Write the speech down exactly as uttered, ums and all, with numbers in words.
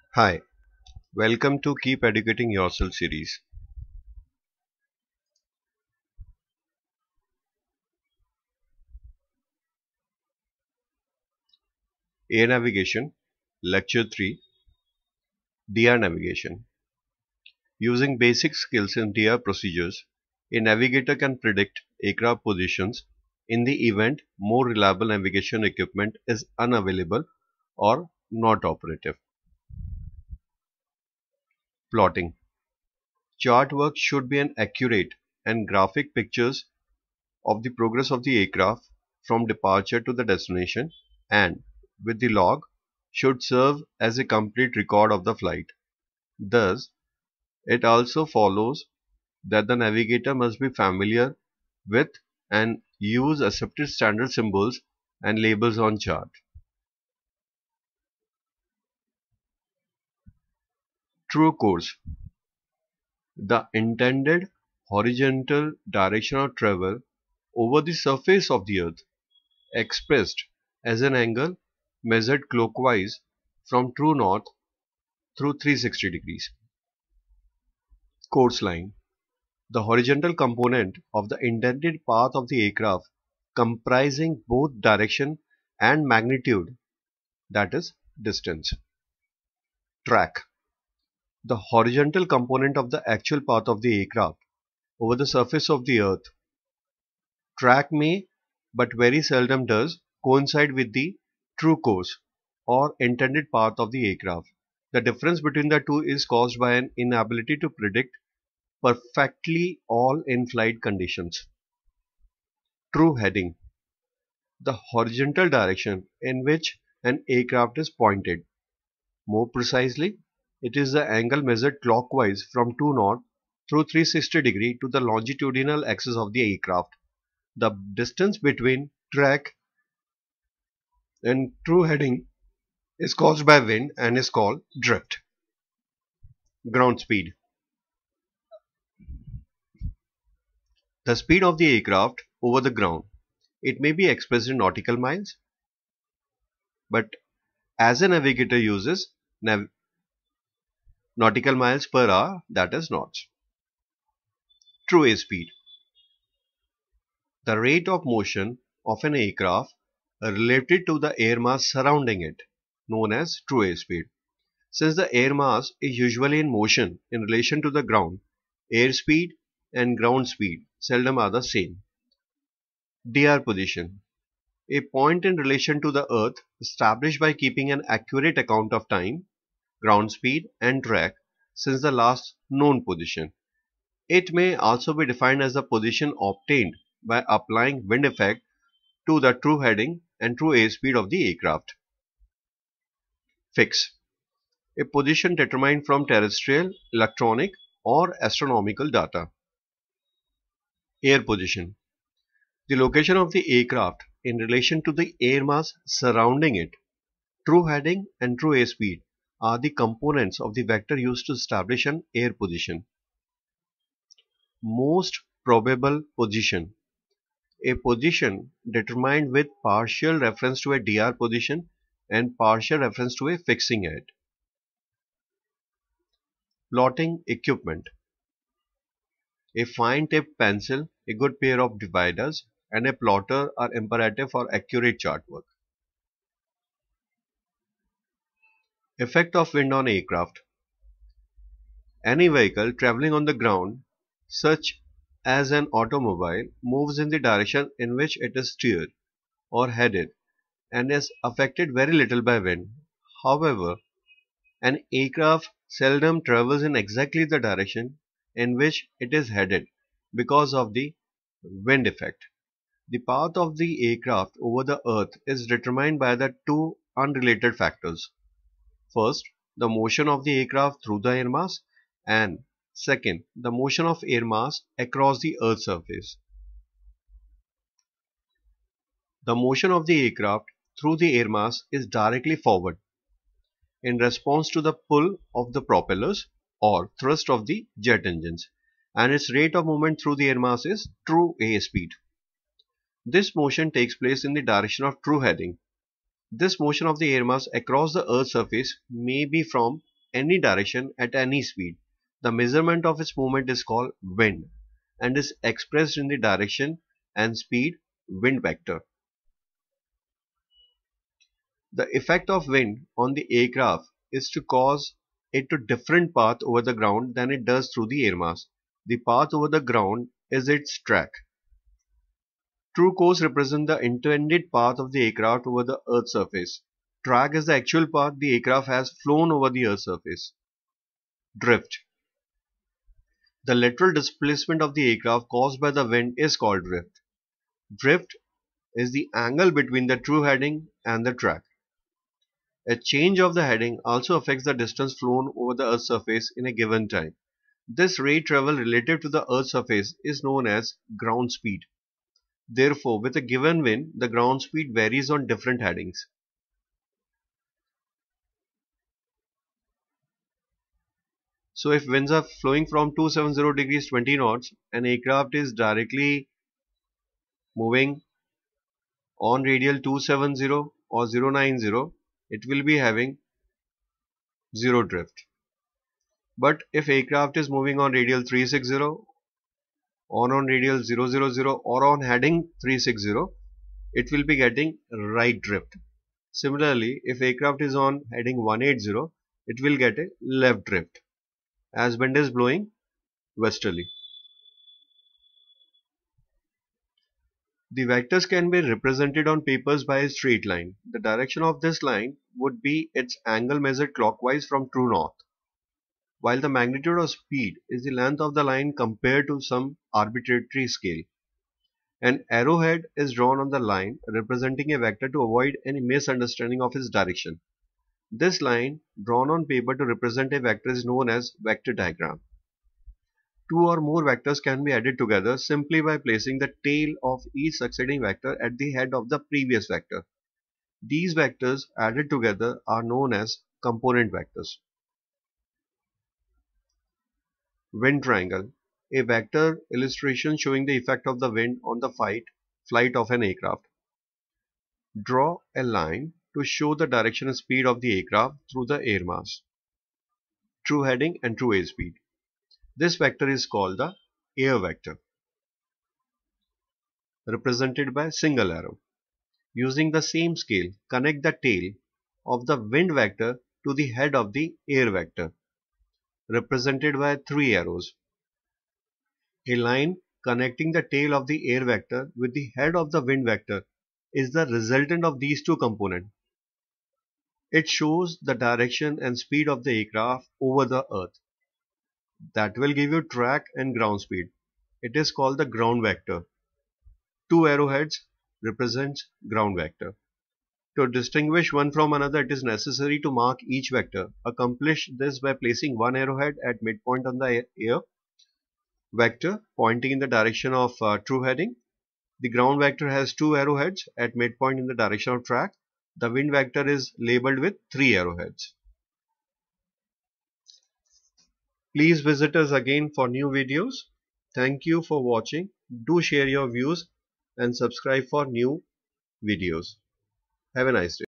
Hi, welcome to Keep Educating Yourself series. Air Navigation, Lecture three, D R Navigation. Using basic skills in D R procedures, a navigator can predict aircraft positions in the event more reliable navigation equipment is unavailable or not operative. Plotting. Chart work should be an accurate and graphic pictures of the progress of the aircraft from departure to the destination, and with the log should serve as a complete record of the flight. Thus, it also follows that the navigator must be familiar with and use accepted standard symbols and labels on chart. True course. The intended horizontal direction of travel over the surface of the earth, expressed as an angle measured clockwise from true north through three hundred sixty degrees. Course line. The horizontal component of the intended path of the aircraft comprising both direction and magnitude, that is distance. Track. The horizontal component of the actual path of the aircraft over the surface of the earth. Track may, but very seldom does, coincide with the true course or intended path of the aircraft. The difference between the two is caused by an inability to predict perfectly all in-flight conditions. True heading. The horizontal direction in which an aircraft is pointed. More precisely, it is the angle measured clockwise from true north through three hundred sixty degree to the longitudinal axis of the aircraft. The distance between track and true heading is caused by wind and is called drift. Ground speed. The speed of the aircraft over the ground. It may be expressed in nautical miles, but as a navigator uses nav nautical miles per hour, that is knots. True airspeed. The rate of motion of an aircraft related to the air mass surrounding it, known as true airspeed. Since the air mass is usually in motion in relation to the ground, airspeed and ground speed seldom are the same. D R position. A point in relation to the earth established by keeping an accurate account of time, ground speed and track since the last known position. It may also be defined as the position obtained by applying wind effect to the true heading and true airspeed of the aircraft. Fix. A position determined from terrestrial, electronic or astronomical data. Air position. The location of the aircraft in relation to the air mass surrounding it. True heading and true airspeed are the components of the vector used to establish an air position. Most probable position. A position determined with partial reference to a D R position and partial reference to a fixing it. Plotting equipment. A fine tipped pencil, a good pair of dividers, and a plotter are imperative for accurate chart work. Effect of wind on aircraft. Any vehicle traveling on the ground, such as an automobile, moves in the direction in which it is steered or headed and is affected very little by wind. However, an aircraft seldom travels in exactly the direction in which it is headed because of the wind effect. The path of the aircraft over the earth is determined by the two unrelated factors. First, the motion of the aircraft through the air mass, and second, the motion of air mass across the earth's surface. The motion of the aircraft through the air mass is directly forward in response to the pull of the propellers or thrust of the jet engines, and its rate of movement through the air mass is true airspeed. This motion takes place in the direction of true heading. This motion of the air mass across the earth's surface may be from any direction at any speed. The measurement of its movement is called wind and is expressed in the direction and speed wind vector. The effect of wind on the aircraft is to cause it to different path over the ground than it does through the air mass. The path over the ground is its track. True course represents the intended path of the aircraft over the Earth's surface. Track is the actual path the aircraft has flown over the Earth's surface. Drift. The lateral displacement of the aircraft caused by the wind is called drift. Drift is the angle between the true heading and the track. A change of the heading also affects the distance flown over the Earth's surface in a given time. This rate travel relative to the Earth's surface is known as ground speed. Therefore, with a given wind, the ground speed varies on different headings. So if winds are flowing from two hundred seventy degrees twenty knots, an aircraft is directly moving on radial two seventy or zero ninety, it will be having zero drift. But if aircraft is moving on radial three sixty, on on radial zero zero zero or on heading three sixty, it will be getting right drift. Similarly, if aircraft is on heading one eighty, it will get a left drift as wind is blowing westerly. The vectors can be represented on papers by a straight line. The direction of this line would be its angle measured clockwise from true north, while the magnitude of speed is the length of the line compared to some arbitrary scale. An arrowhead is drawn on the line representing a vector to avoid any misunderstanding of its direction. This line drawn on paper to represent a vector is known as vector diagram. Two or more vectors can be added together simply by placing the tail of each succeeding vector at the head of the previous vector. These vectors added together are known as component vectors. Wind triangle, a vector illustration showing the effect of the wind on the flight, flight of an aircraft. Draw a line to show the direction and speed of the aircraft through the air mass, true heading and true airspeed. This vector is called the air vector, represented by a single arrow. Using the same scale, connect the tail of the wind vector to the head of the air vector, represented by three arrows. A line connecting the tail of the air vector with the head of the wind vector is the resultant of these two components. It shows the direction and speed of the aircraft over the earth. That will give you track and ground speed. It is called the ground vector. Two arrowheads represents ground vector. To distinguish one from another, it is necessary to mark each vector. Accomplish this by placing one arrowhead at midpoint on the air vector pointing in the direction of uh, true heading. The ground vector has two arrowheads at midpoint in the direction of track. The wind vector is labeled with three arrowheads. Please visit us again for new videos. Thank you for watching. Do share your views and subscribe for new videos. Have a nice day.